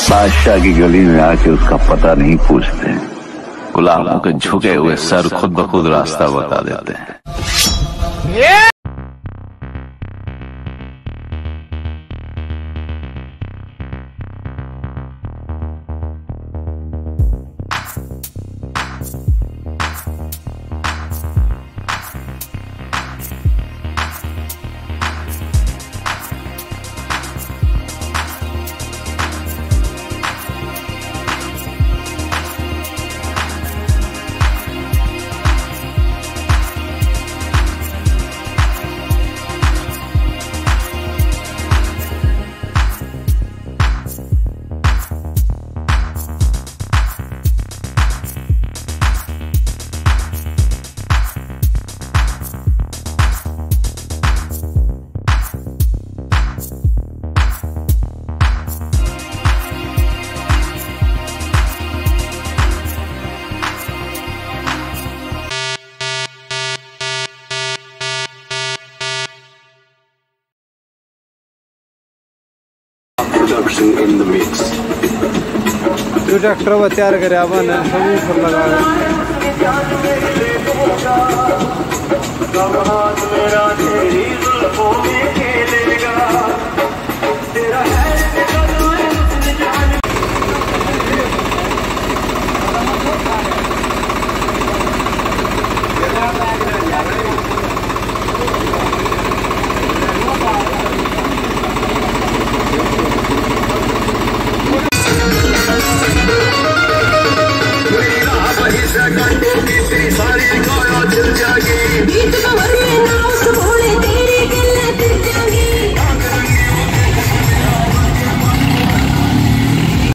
बादशाह की गली में आके उसका पता नहीं पूछते, गुलामों के झुके हुए सर खुद ब खुद रास्ता बता देते हैं। In the mix. जो ट्रैक्टर तैयार करे अपन सबवूफर लगा